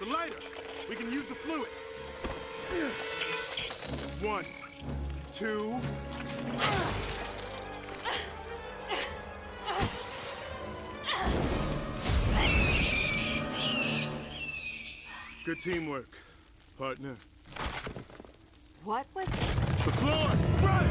The lighter! We can use the fluid! 1, 2... Good teamwork, partner. What was... The floor! Run!